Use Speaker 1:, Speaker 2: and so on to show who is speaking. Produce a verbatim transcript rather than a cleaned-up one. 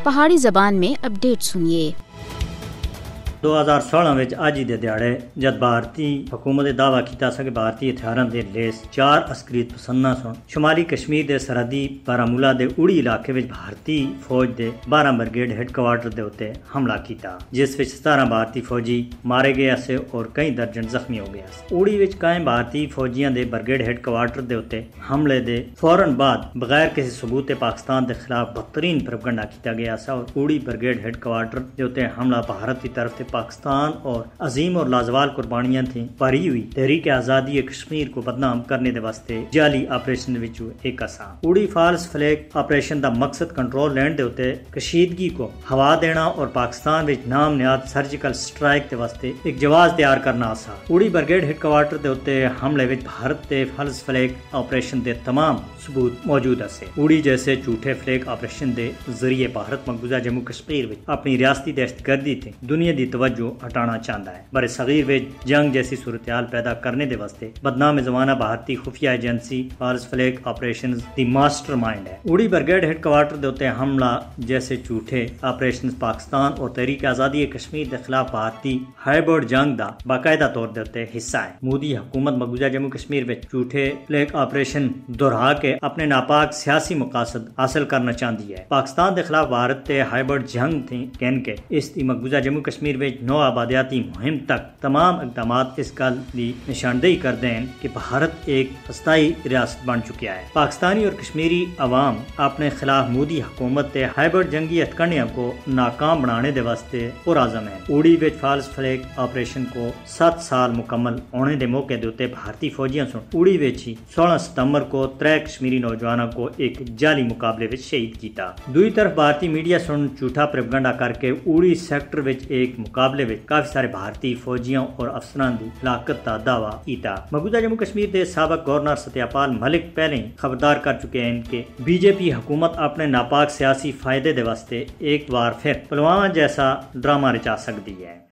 Speaker 1: پہاڑی زبان میں اپڈیٹ سنیے۔
Speaker 2: دو ہزار سولہ وچ اج دے دیہڑے جد بھارتی حکومت نے دعویٰ کیتا سا کہ بھارتی ہتھیاراں دے لیس چار عسکریت پسنداں سن شمالی کشمیر دے سرحدی بارامولہ دے اڑی علاقے وچ بھارتی فوج دے بارہ برگیڈ ہیڈ کوارٹر دے اتے حملہ کیتا، جس وچ ستارہ بھارتی فوجی مارے گئے سے اور کئی درجن زخمی ہو گیا۔ اڑی وچ قائم بھارتی فوجیاں دے برگیڈ ہیڈ کوارٹر دے اتے حملے دے فوراً بعد بغیر کسی ثبوت پاکستان دے خلاف بدترین پروپیگنڈا کیتا گیا سا، اور اڑی برگیڈ ہیڈ کوارٹر دے اتے حملہ بھارت کی طرف پاکستان اور عظیم اور لازوال قربانیاں تھیں بھری ہوئی تحریک آزادی کشمیر کو بدنام کرنے دے واسطے جعلی آپریشن وچوں ایک اسا۔ اڑی فالس فلیگ آپریشن دا مقصد کنٹرول لینڈ دے اوتے کشیدگی کو ہوا دینا اور پاکستان وچ نام نہاد سرجیکل سٹرائک دے واسطے ایک جواز تیار کرنا سا۔ اڑی برگیڈ ہیڈ کوارٹر دے اوتے حملے وچ بھارت دے فالس فلیگ آپریشن دے تمام ثبوت موجود اسے۔ اڑی جیسے جھوٹے فلیگ آپریشن دے ذریعے بھارت مقبوضہ جموں کشمیر وچ اپنی ریاستی دہشت گردی تے دنیا دی توجہ ہٹانا چاہتا ہے۔ بر صغیر وچ جنگ جیسی صورتحال پیدا کرنے دے واسطے بدنام زمانہ بھارتی خفیہ ایجنسی فالس فلیگ آپریشنز دی ماسٹر مائنڈ ہے۔ اڑی برگیڈ ہیڈ کوارٹر دے اوتے حملہ جیسے جھوٹے آپریشنز پاکستان اور تحریک آزادی کشمیر دے خلاف بھارتی ہائبرڈ جنگ دا باقاعدہ طور دے اوتے حصہ ہے۔ مودی حکومت مقبوضہ جموں کشمیر وچ جھوٹے فلیگ آپریشن دہرا کے اپنے ناپاک سیاسی مقاصد حاصل کرنا چاہتی ہے۔ پاکستان دے خلاف بھارت تے ہائبرڈ جنگ تھی کہن کے اس دی مقبوضہ جموں کشمیر وچ نو آبادیاتی مہم تک تمام اقدامات اس گل کی نشاندہی کر دیں کہ بھارت ایک استائی ریاست بن چکا ہے۔ پاکستانی اور کشمیری عوام اپنے خلاف مودی حکومت تے ہائبرڈ جنگی ہتھکڑیاں کو ناکام بنانے دے واسطے پرعزم ہیں۔ اڑی وچ فالس فلیگ آپریشن کو سات سال مکمل ہونے دے موقع دے اوتے بھارتی فوجیاں سن اڑی وچ ہی سولہ ستمبر کو ترے کشمیری نوجوانوں کو ایک جعلی مقابلے وچ شہید کیتا۔ دوئی طرف بھارتی میڈیا سن جھوٹا پروپیگنڈا کر کے اڑی سیکٹر وچ ایک مقابلے وچ کافی سارے بھارتی فوجیاں اور افسران دی ہلاکت دا دعویٰ کیتا۔ مقبوضہ جموں کشمیر دے سابق گورنر ستیہ پال ملک پہلے ہی خبردار کر چکے ہیں کہ بی جے پی حکومت اپنے ناپاک سیاسی فائدے دے واسطے ایک بار پھر پلوامہ جیسا ڈرامہ رچا سکتی ہے۔